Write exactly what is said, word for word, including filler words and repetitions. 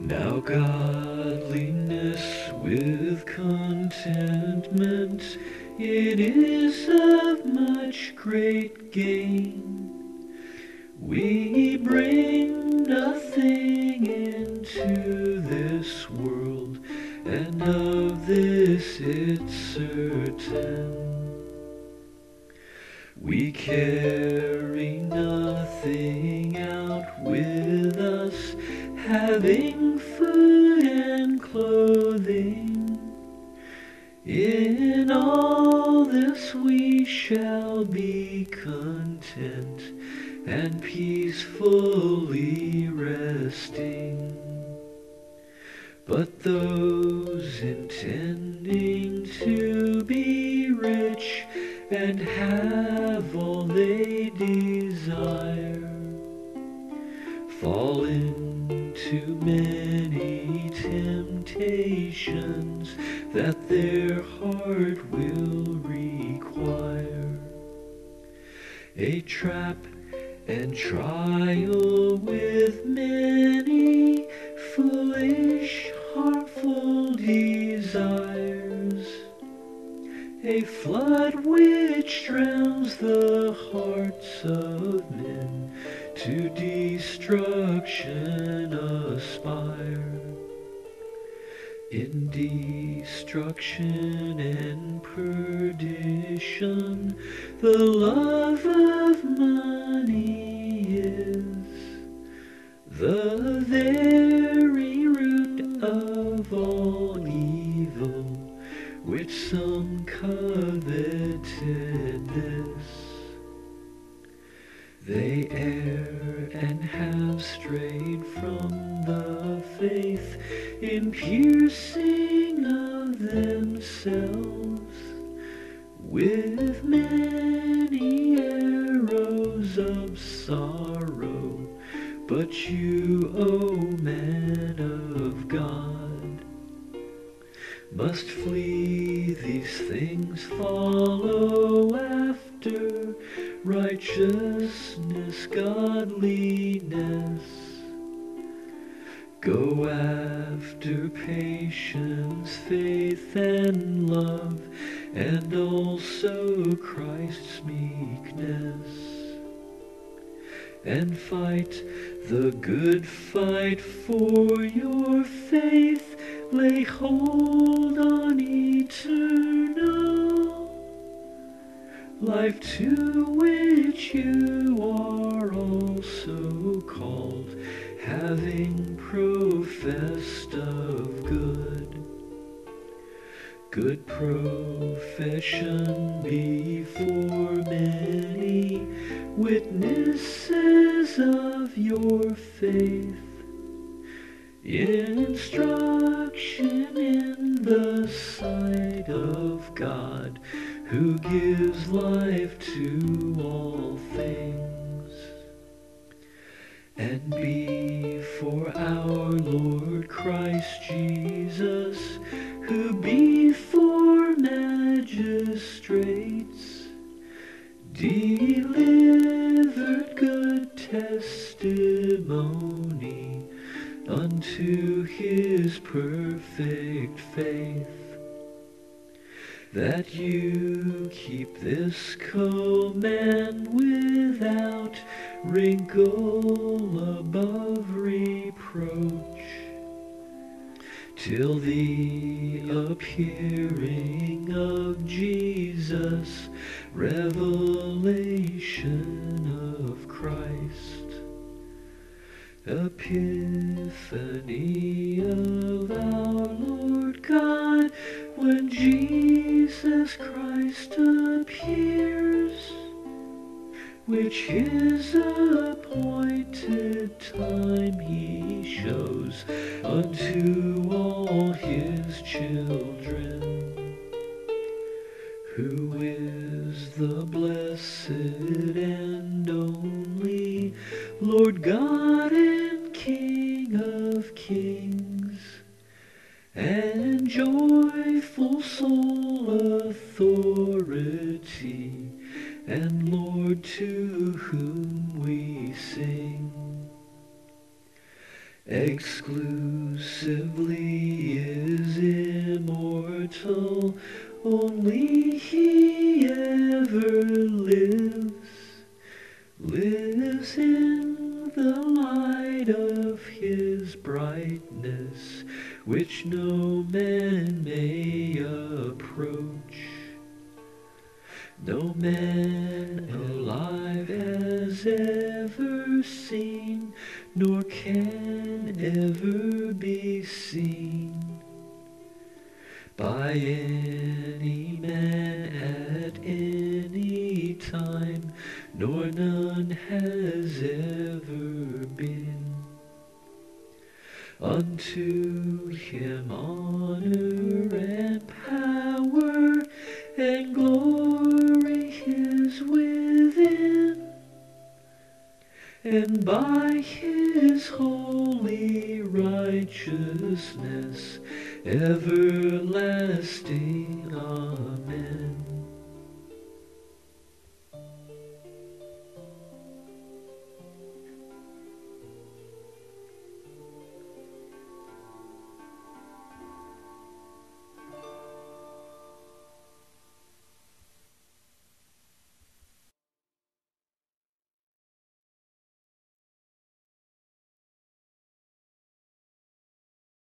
Now godliness with contentment, it is of much great gain. We bring nothing into this world, and of this it's certain. We carry nothing out with us, having food and clothing. In all this we shall be content and peacefully resting. But those intending to be rich and have all they desire fall into many temptations that their heart will require. A trap and trial with many foolish, harmful desires, a flood which drowns the hearts of men, to destruction aspire. In destruction and perdition, the love of money is the very root of all evil, which some covetedness. They err and have strayed from the faith in piercing of themselves with many arrows of sorrow. But you, O man of God, must flee these things, follow after righteousness, godliness. Go after patience, faith, and love, and also Christ's meekness. And fight the good fight for your faith, lay hold on eternal life, to which you are also called, having professed of good. Good profession before many witnesses of your faith, instruction in the sight of God, who gives life to all things. And be for our Lord Christ Jesus, who before magistrates delivered good testimony unto his perfect faith, that you keep this command without wrinkle above reproach, till the appearing of Jesus, revelation of Christ, epiphany of our Lord God, when Jesus Christ appears, which his appointed time he shows unto all his children, who is the blessed and only Lord God and King of kings, and joyful sole authority, and Lord to whom we sing. exclusively is immortal, only He ever lives, lives in the light of His brightness, which no man may approach. No man alive has ever seen, nor can ever be seen by any man at any time, nor none has ever been. Unto Him honor and power and glory is within, and by His holy righteousness everlasting. Amen.